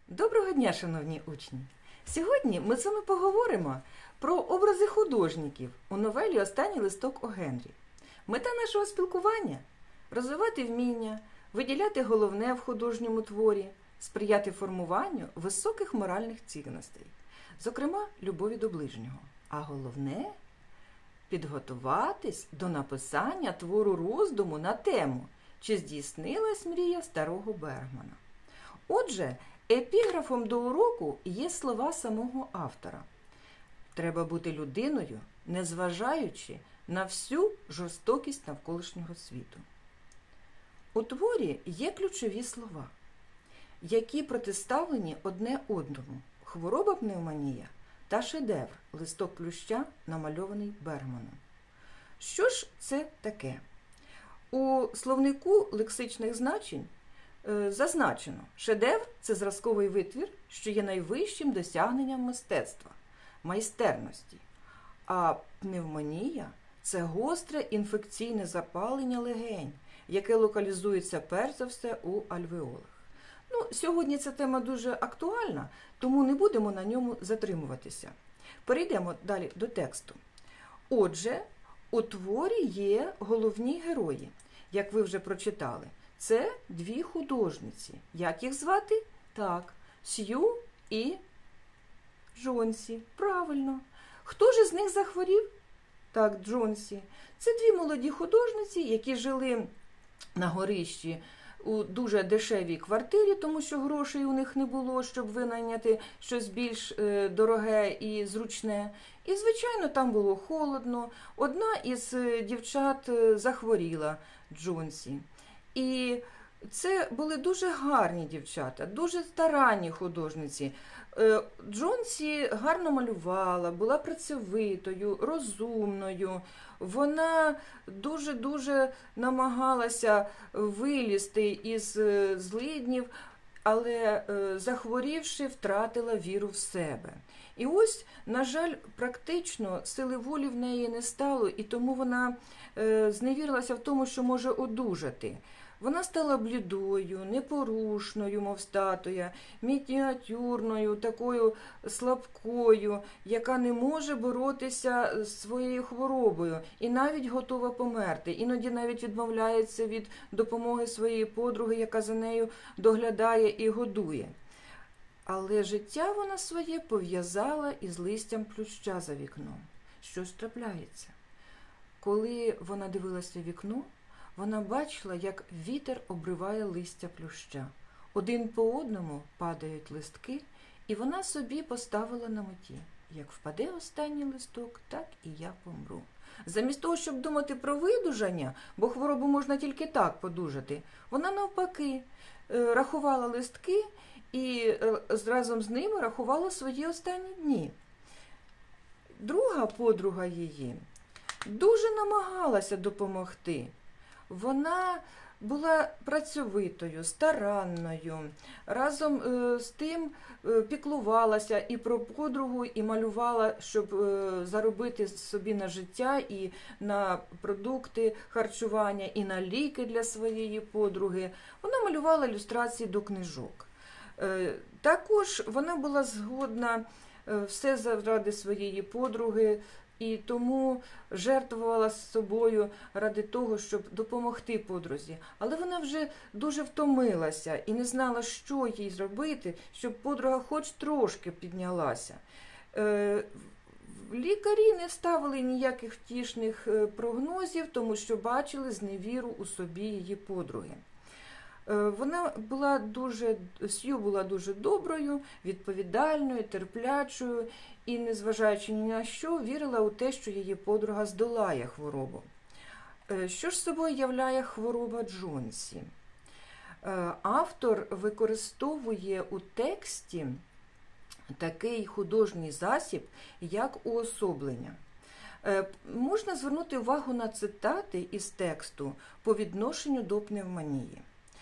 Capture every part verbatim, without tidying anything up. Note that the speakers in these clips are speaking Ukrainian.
Доброго дня, шановні учні! Сьогодні ми з вами поговоримо про образи художників у новелі «Останній листок О Генрі». Мета нашого спілкування – розвивати вміння, виділяти головне в художньому творі, сприяти формуванню високих моральних цінностей, зокрема, любові до ближнього. А головне – підготуватись до написання твору роздуму на тему «Чи здійснилась мрія старого Бергмана?». Отже, епіграфом до уроку є слова самого автора. Треба бути людиною, незважаючи на всю жорстокість навколишнього світу. У творі є ключові слова, які протиставлені одне одному – хвороба пневмонія та шедевр листок плюща, намальований Бергманом. Що ж це таке? У словнику лексичних значень зазначено, шедевр – це зразковий витвір, що є найвищим досягненням мистецтва, майстерності. А пневмонія – це гостре інфекційне запалення легень, яке локалізується перш за все у альвеолах. Ну, сьогодні ця тема дуже актуальна, тому не будемо на ньому затримуватися. Перейдемо далі до тексту. Отже, у творі є головні герої, як ви вже прочитали. Це дві художниці. Як їх звати? Так, Сью і Джонсі. Правильно. Хто ж із них захворів? Так, Джонсі. Це дві молоді художниці, які жили на горищі у дуже дешевій квартирі, тому що грошей у них не було, щоб винайняти щось більш е, дороге і зручне. І, звичайно, там було холодно. Одна із дівчат захворіла, Джонсі. І це були дуже гарні дівчата, дуже старанні художниці. Джонсі гарно малювала, була працьовитою, розумною. Вона дуже-дуже намагалася вилізти із злиднів, але, захворівши, втратила віру в себе. І ось, на жаль, практично сили волі в неї не стало, і тому вона зневірилася в тому, що може одужати. Вона стала блідою, непорушною, мов статуя, мініатюрною, такою слабкою, яка не може боротися з своєю хворобою і навіть готова померти. Іноді навіть відмовляється від допомоги своєї подруги, яка за нею доглядає і годує. Але життя вона своє пов'язала із листям плюща за вікном. Що ж трапляється? Коли вона дивилася в вікно, вона бачила, як вітер обриває листя плюща. Один по одному падають листки, і вона собі поставила на меті. Як впаде останній листок, так і я помру. Замість того, щоб думати про видужання, бо хворобу можна тільки так подужати, вона навпаки рахувала листки і разом з ними рахувала свої останні дні. Друга подруга її дуже намагалася допомогти. Вона була працьовитою, старанною, разом з тим піклувалася і про подругу, і малювала, щоб заробити собі на життя, і на продукти харчування, і на ліки для своєї подруги. Вона малювала ілюстрації до книжок. Також вона була згодна все заради своєї подруги, і тому жертвувала собою ради того, щоб допомогти подрузі. Але вона вже дуже втомилася і не знала, що їй зробити, щоб подруга хоч трошки піднялася. Е, лікарі не ставили ніяких втішних прогнозів, тому що бачили зневіру у собі її подруги. Вона була дуже, Сью була дуже доброю, відповідальною, терплячою і, незважаючи ні на що, вірила у те, що її подруга здолає хворобу. Що ж собою являє хвороба Джонсі? Автор використовує у тексті такий художній засіб, як уособлення. Можна звернути увагу на цитати із тексту по відношенню до пневмонії.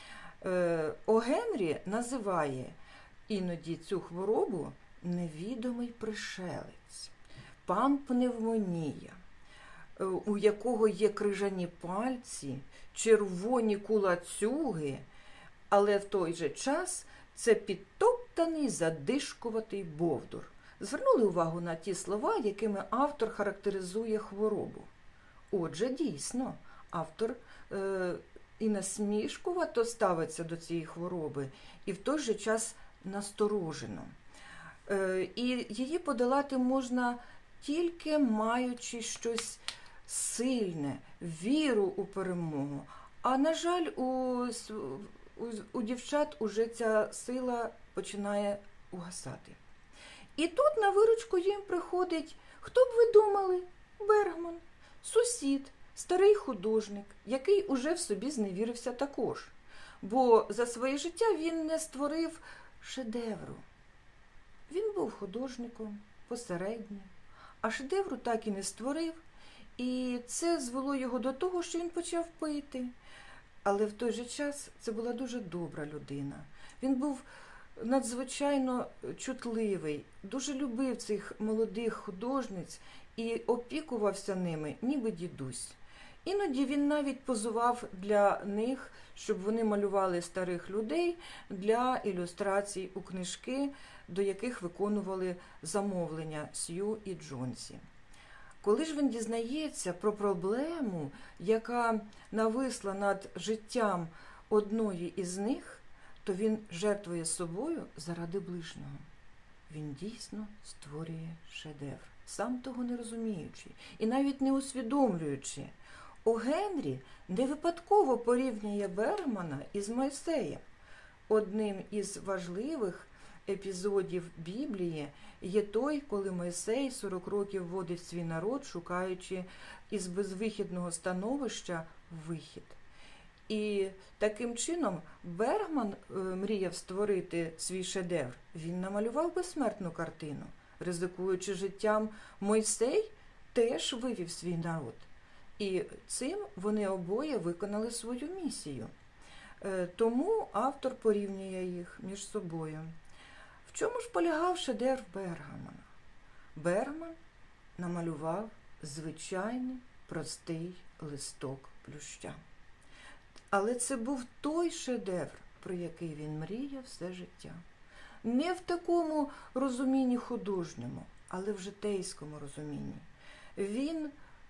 О Генрі називає іноді цю хворобу невідомий пришелець, пан пневмонія, у якого є крижані пальці, червоні кулацюги, але в той же час це підтоп розтоптаний, задишкуватий бовдур. Звернули увагу на ті слова, якими автор характеризує хворобу. Отже, дійсно, автор е, і насмішкувато ставиться до цієї хвороби, і в той же час насторожено. Е, і її подолати можна тільки маючи щось сильне, віру у перемогу. А, на жаль, у, у, у дівчат уже ця сила починає угасати. І тут на виручку їм приходить, хто б ви думали, Бергман, сусід, старий художник, який уже в собі зневірився також. Бо за своє життя він не створив шедевру. Він був художником, посереднім, а шедевру так і не створив. І це звело його до того, що він почав пити. Але в той же час це була дуже добра людина. Він був надзвичайно чутливий, дуже любив цих молодих художниць і опікувався ними, ніби дідусь. Іноді він навіть позував для них, щоб вони малювали старих людей для ілюстрацій у книжки, до яких виконували замовлення Сью і Джонсі. Коли ж він дізнається про проблему, яка нависла над життям одної із них, то він жертвує собою заради ближнього. Він дійсно створює шедевр, сам того не розуміючи і навіть не усвідомлюючи. О Генрі не випадково порівнює Бергмана із Мойсеєм. Одним із важливих епізодів Біблії є той, коли Мойсей сорок років водить свій народ, шукаючи із безвихідного становища вихід. І таким чином Бергман е, мріяв створити свій шедевр. Він намалював безсмертну картину. Ризикуючи життям, Мойсей теж вивів свій народ. І цим вони обоє виконали свою місію. Е, тому автор порівнює їх між собою. В чому ж полягав шедевр Бергмана? Бергман намалював звичайний, простий листок плюща. Але це був той шедевр, про який він мріяв все життя. Не в такому розумінні художньому, але в житейському розумінні. Він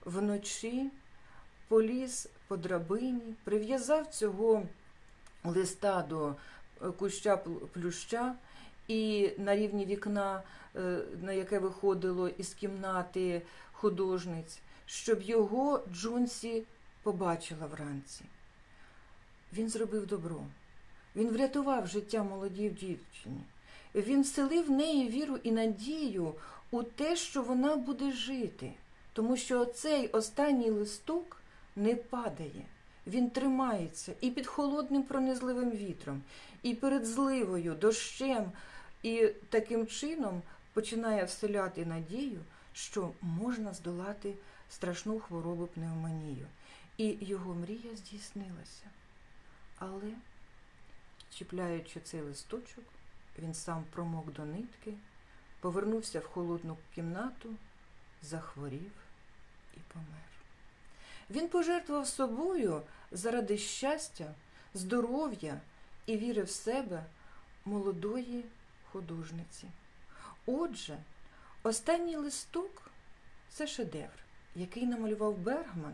вночі поліз по драбині, прив'язав цього листа до куща плюща, і на рівні вікна, на яке виходило із кімнати художниць, щоб його Джонсі побачила вранці. Він зробив добро. Він врятував життя молодій дівчині. Він вселив в неї віру і надію у те, що вона буде жити. Тому що цей останній листок не падає. Він тримається і під холодним пронизливим вітром, і перед зливою, дощем, і таким чином починає вселяти надію, що можна здолати страшну хворобу пневмонію. І його мрія здійснилася. Але, чіпляючи цей листочок, він сам промок до нитки, повернувся в холодну кімнату, захворів і помер. Він пожертвував собою заради щастя, здоров'я і віри в себе молодої художниці. Отже, останній листок – це шедевр, який намалював Бергман,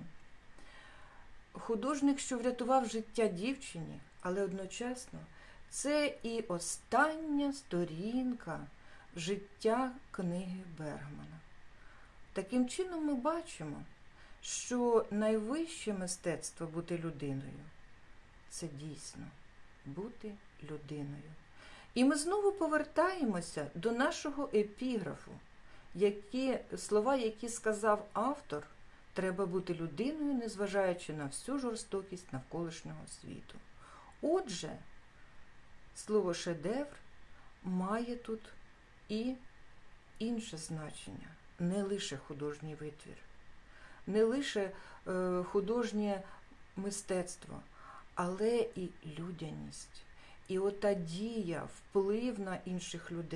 художник, що врятував життя дівчині, але одночасно це і остання сторінка життя книги Бергмана. Таким чином ми бачимо, що найвище мистецтво бути людиною – це дійсно бути людиною. І ми знову повертаємося до нашого епіграфу, які, слова, які сказав автор: треба бути людиною, незважаючи на всю жорстокість навколишнього світу. Отже, слово «шедевр» має тут і інше значення, не лише художній витвір, не лише е, художнє мистецтво, але і людяність. І ота дія, вплив на інших людей.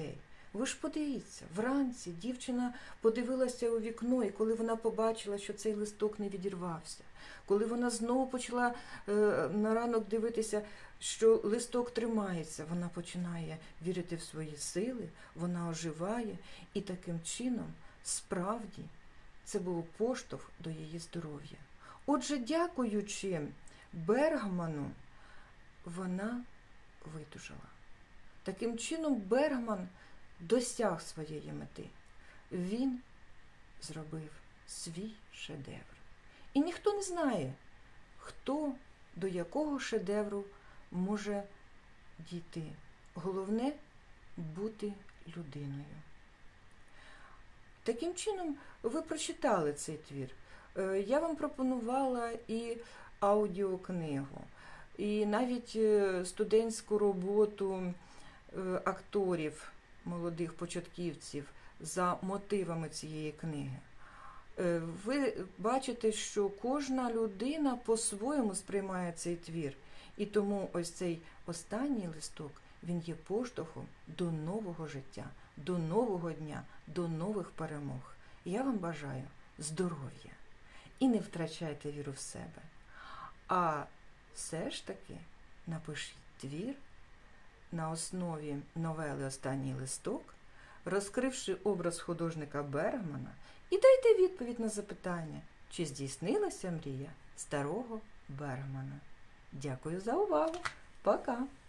Ви ж подивіться, вранці дівчина подивилася у вікно, і коли вона побачила, що цей листок не відірвався, коли вона знову почала е, на ранок дивитися, що листок тримається, вона починає вірити в свої сили, вона оживає, і таким чином, справді, це був поштовх до її здоров'я. Отже, дякуючи Бергману, вона видужала. Таким чином, Бергман досяг своєї мети. Він зробив свій шедевр. І ніхто не знає, хто до якого шедевру може дійти. Головне – бути людиною. Таким чином, ви прочитали цей твір. Я вам пропонувала і аудіокнигу, і навіть студентську роботу акторів, молодих початківців за мотивами цієї книги. Ви бачите, що кожна людина по-своєму сприймає цей твір. І тому ось цей останній листок, він є поштовхом до нового життя, до нового дня, до нових перемог. Я вам бажаю здоров'я. І не втрачайте віру в себе. А все ж таки напишіть твір на основі новели «Останній листок», розкривши образ художника Бергмана, і дайте відповідь на запитання, чи здійснилася мрія старого Бергмана. Дякую за увагу. Пока!